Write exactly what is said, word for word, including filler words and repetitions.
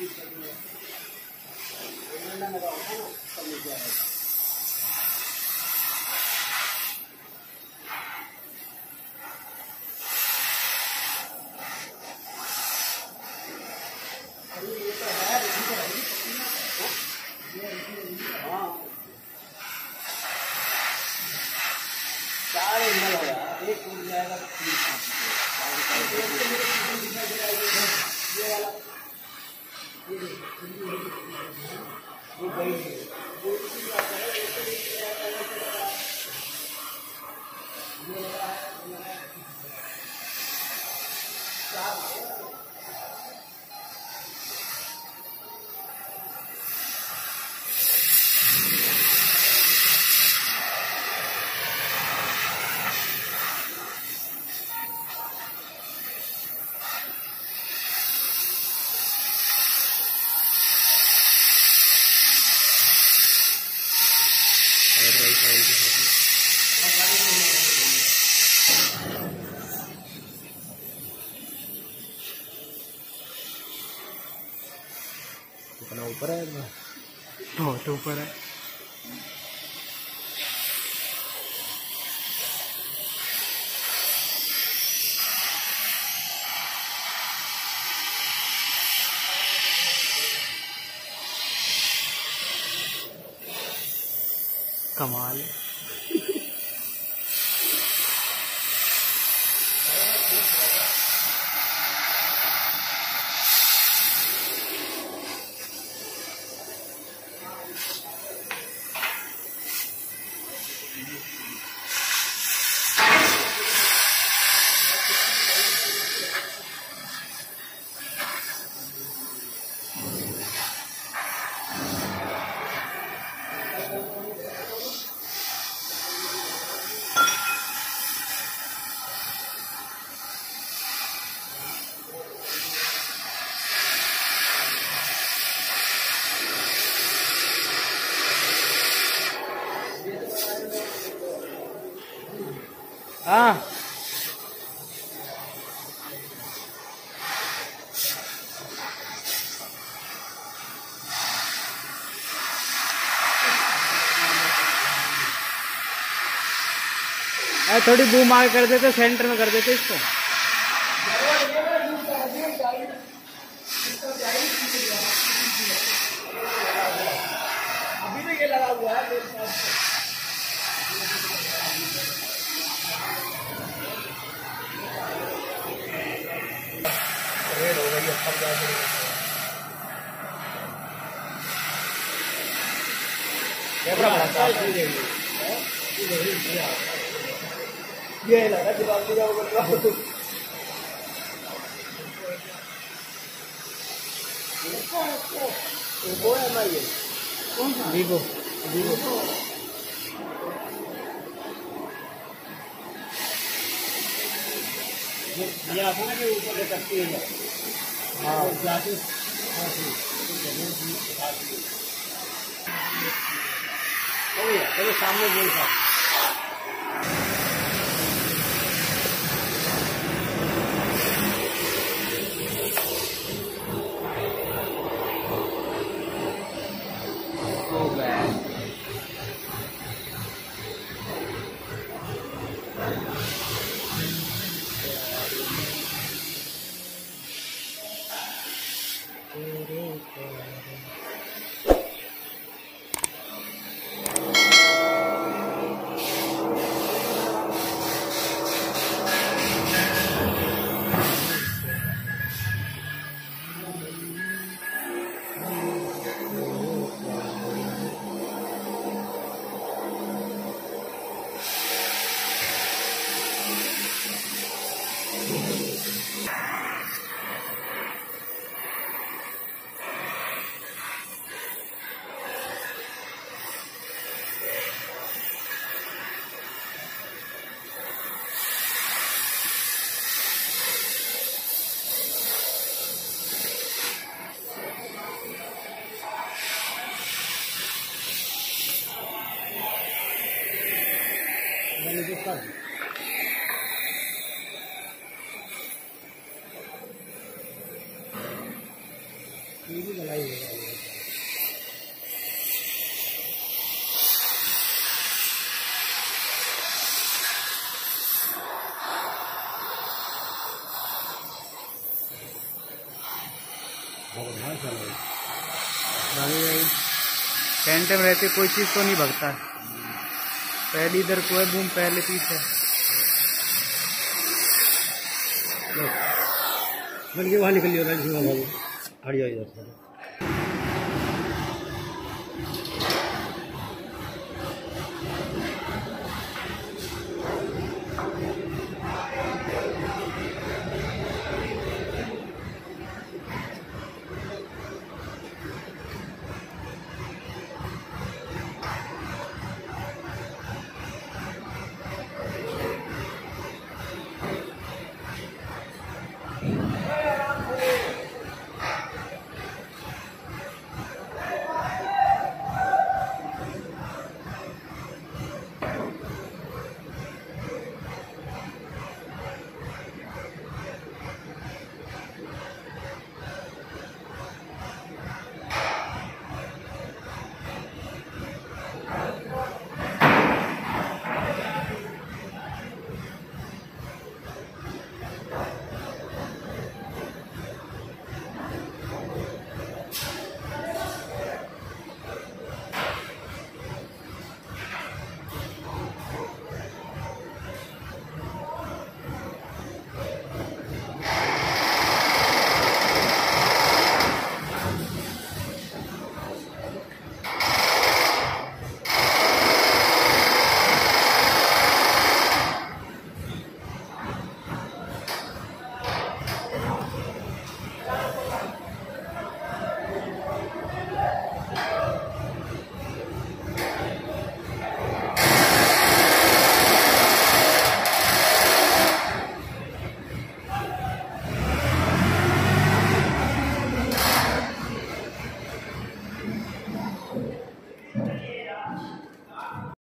एक टूट जाएगा ये वाला कितना ऊपर है? बहुत ऊपर है। कमाल है। हाँ थोड़ी बूम आगे कर देते, सेंटर में कर देते इसको। अभी भी ये लगा हुआ है हो गई ये लगा दिमाग पूरा वो कर रहा हूँ। वो है ना, ये कौन सा? वीवो वीवो ये अपने के ऊपर ले सकती है। हाँ जाके हाँ चलो सामने बोल सकते। मैंने टेंट में रहते कोई चीज़ तो नहीं भगता। पहले इधर को है बूम, पहले पीछे बल्कि वहाँ निकल जाता है, हड़िया इधर से।